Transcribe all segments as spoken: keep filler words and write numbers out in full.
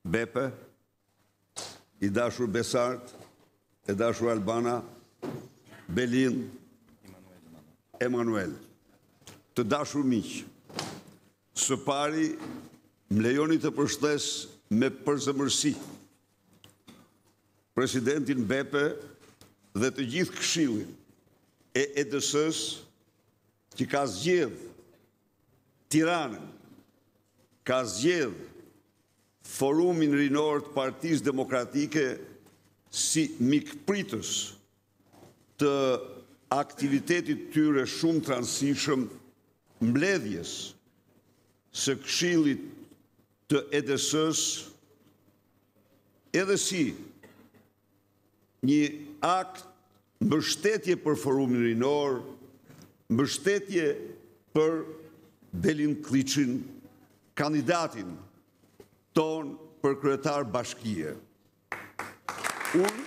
Bepe, i dashur Besart, e dashur Albana, Belin, Emanuel. Të dashur miq, së pari më lejoni të përshëndes me përzemërsi presidentin Bepe dhe të gjithë këshillin e E D S-s që ka zgjedh Tiranën, ka zgjedh Forumin Rinor të Partisë Demokratike si mikpritës të aktivitetit tyre shumë të rëndësishëm mbledhjes së Këshillit të E D S-s, edhe si një akt mbështetje për Forumin Rinor, mbështetje për Belin Kliçin, kandidatin ton për kryetar bashkie. Unë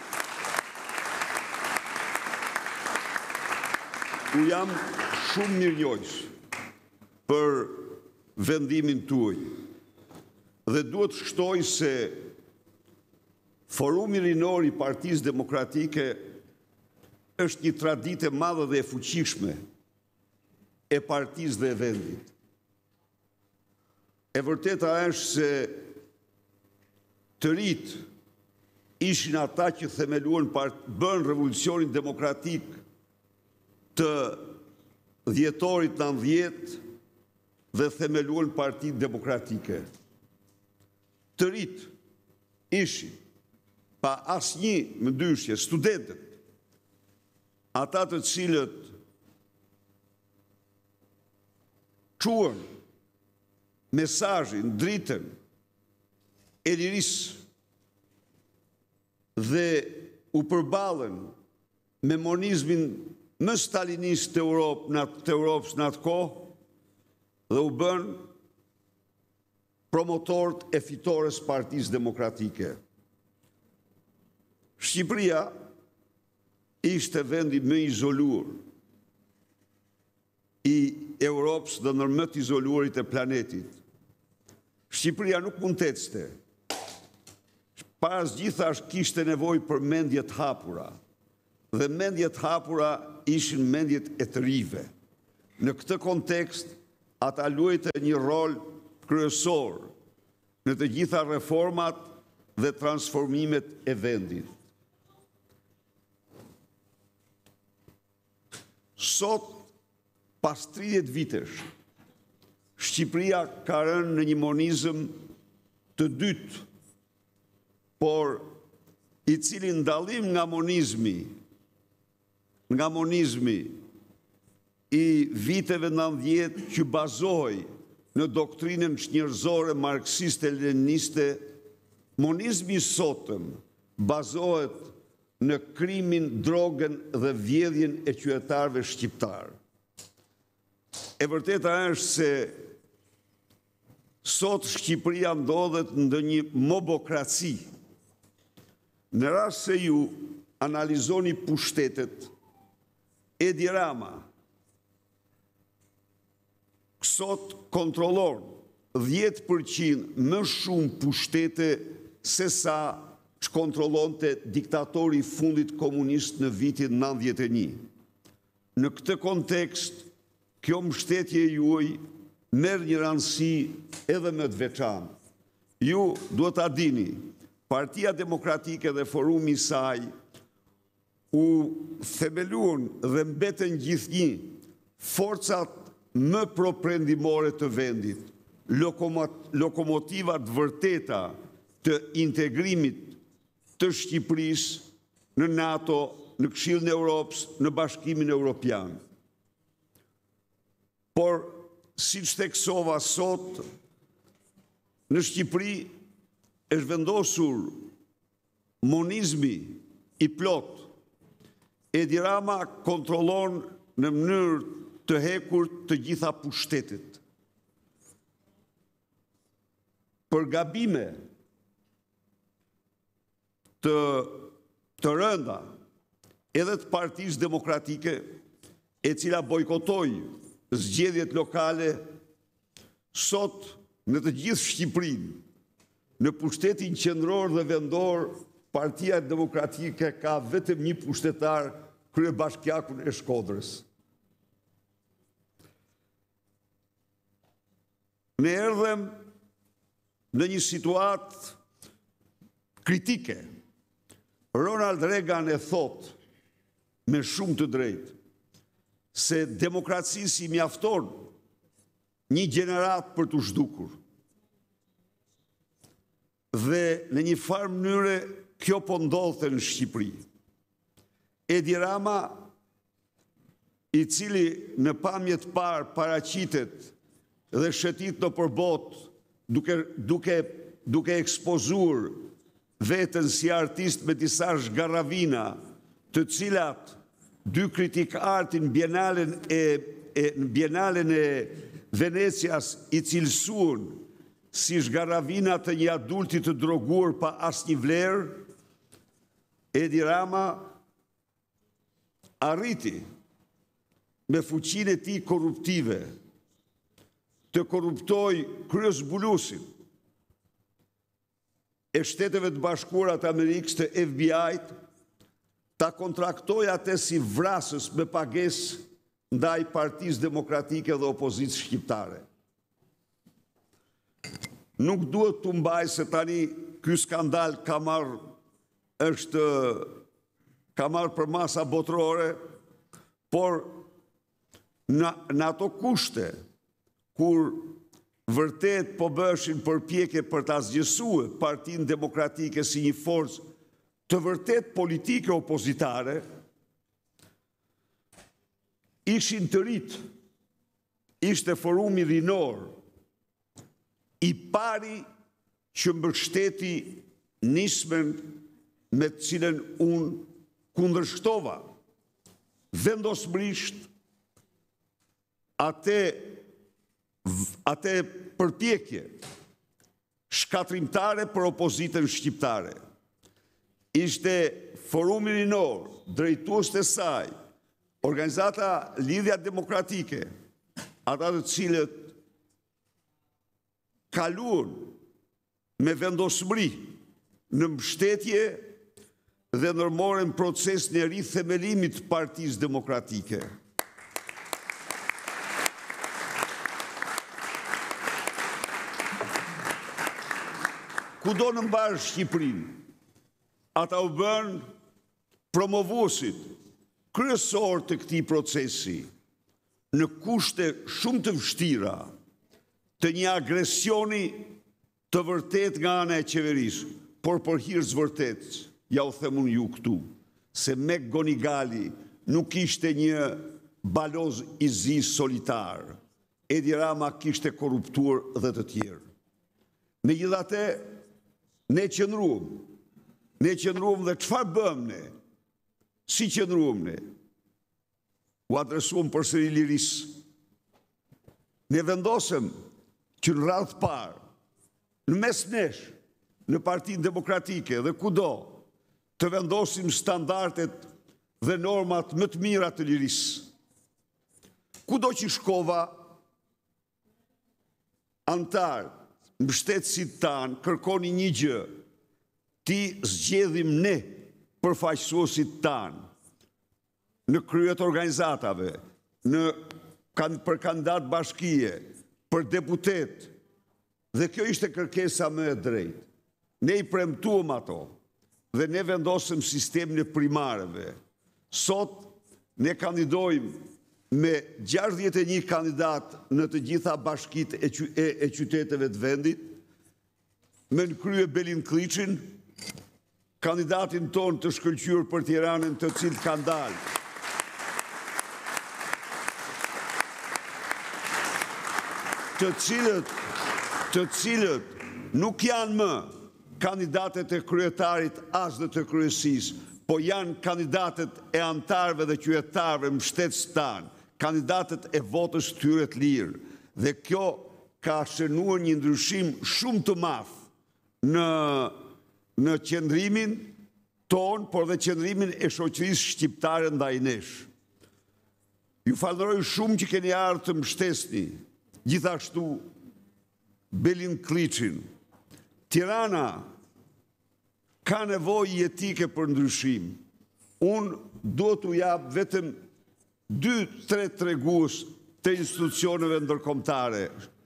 u jam shumë mirënjohës për vendimin tuaj dhe duhet të shtoj se Forumi Rinor i Partisë Demokratike është një traditë e madhe dhe e fuqishme e partisë dhe e vendit. E vërteta është se të rit ishin ata që themeluan bën revolucionin demokratik të dhjetorit nëntëdhjetë dhe themeluan Partitë Demokratike. Të rit ishin pa asnjë mendyshje studentët, ata të cilët quan mesazhin, dritën e lirisë dhe u përballën me monizmin më stalinist të Europë, të Europës në atë kohë dhe u bën promotorët e fitores Partisë Demokratike. Shqipëria ishte vendi më izoluar i Europës dhe ndër më të izoluarit e planetit. Shqipëria nuk mund të ecte. Pas gjithashtu kishte nevojë për mendje të hapura. Dhe mendjet hapura ishin mendjet e të rive. Në këtë kontekst, ata luajtën një rol kryesor në të gjitha reformat dhe transformimet e vendit. Sot, pas tridhjetë vitesh, Shqipëria ka rënë në një monizëm të dytë, por i cili ndallim nga monizmi, nga monizmi i viteve nëntëdhjetë që bazohej në doktrinën njerëzore marksiste-leniniste, monizmi i sotëm bazohet në krimin, drogën dhe vjedhjen e qytetarëve shqiptar. E vërteta është se sot Shqipëria ndodhet në një mobokraci. Në rast se ju analizoni pushtetet, Edi Rama sot kontrollon dhjetë përqind më shumë pushtete se sa që kontrollonte diktatori i fundit komunist në vitin nëntëdhjetë e një. Në këtë kontekst, kjo mbështetje juaj merr një rëndësi edhe më të veçantë. Ju duhet ta dini, Partia Demokratike dhe forumi i saj u themeluan dhe mbeten gjithnjë forcat më propredimore të vendit, lokomotivat vërteta të integrimit të Shqipërisë në NATO, në Këshillin e Europës, në Bashkimin Evropian. Por, siç theksova sot, në Shqipëri është vendosur monizmi i plot. Edi Rama kontrollon në mënyrë të hekur të gjitha pushtetet. Për gabime të, të rënda edhe të Partisë Demokratike, e cila bojkotoi zgjedhjet lokale, sot në të gjithë Shqipërinë, Në pushtetin qendror dhe vendor, Partia Demokratike ka vetëm një pushtetar, kryebashkiakun e Shkodrës. Ne erdhem në një situatë kritike. Ronald Reagan e thot me shumë të drejtë se demokracisë i mjafton një gjenerat për të zhdukur. Dhe në një farë mënyre kjo po ndodhte në Shqipëri. Edi Rama, i cili në pamjet parë paraqitet dhe shëtit në përbot duke, duke, duke ekspozuar vetën si artist me disa zhgarravina, të cilat dy kritik artin Bienalen e, e, në Bienalen e Venecias i cilësuan si zhgarravina të një adulti të droguar pa asnjë vlerë, Edi Rama arriti me fuqinë e tij korruptive të korruptoj kryezbulusin e Shteteve të Bashkuara të Amerikës të F B I-t, ta kontraktoj atë si vrasës me pagesë ndaj Partisë Demokratike dhe opozitës shqiptare. Nuk duhet të mbaj se tani ky skandal ka marrë është ka marrë për masa botërore, por në, në ato kushte kur vërtet po bëshin përpjekje për ta zgjesuar Partinë Demokratike si një forcë të vërtet politike opozitare, ishin të rit, ishte forumi rinor, i pari që mbështeti nismen me të cilën unë kundërshtova vendosmërisht atë, atë përpjekje shkatrimtare për opozitën shqiptare. Ishte forumi rinor, drejtues të saj, organizata Lidhja Demokratike, ata të cilët kaluan me vendosmëri në mbështetje dhe ndërmorën proces në rithemelimit të Partisë Demokratike. Kudo në mbarë Shqipërinë, ata u bën promovuesit kryesor të këtij procesi në kushte shumë të vështira të një agresioni të vërtet nga ana e qeverisë, por për hir të vërtetës, ja u them unë ju këtu, se Mek Gonigali nuk ishte një baloz i zi solitar. Edi Rama kishte korruptuar dhe të tjerë. Megjithatë, ne qëndruam, ne qëndruam dhe çfarë bëm ne? Si qëndruam ne? U adresuam përsëri lirisë. Ne vendosëm që në radhë parë, në mes nesh, në Partinë Demokratike dhe kudo, të vendosim standardet dhe normat më të mira të lirisë. Kudo që shkova, antar, mbështetësit tanë kërkoni një gjë, ti zgjedhim ne përfaqësuesit tanë në kryet organizatave, në, për kandidat bashkie, për deputet, dhe kjo ishte kërkesa më e drejtë. Ne i premtuam ato dhe ne vendosëm sistemin e primareve. Sot ne kandidojmë me gjashtëdhjetë e një kandidat në të gjitha bashkitë e, e, e qyteteve të vendit, me në krye Belin Kliçin, kandidatin ton të shkëlqyer për Tiranën, të cilët kanë dalë. Të cilët, të cilët nuk janë më kandidatet e kryetarit as dhe të kryesisë, po janë kandidatet e antarëve dhe qytetarëve mbështetës tanë, kandidatet e votës tyre të lirë. Dhe kjo ka shënuar një ndryshim shumë të madh në, në qëndrimin ton, por dhe qëndrimin e shoqërisë shqiptare ndaj nesh. Ju falenderoj shumë që keni ardhur të mbështesni gjithashtu Belin Kliçin, Tirana ka nevojë jetike për ndryshim. Unë do t'u jap vetëm dy tre tregues të institucioneve ndërkombëtare.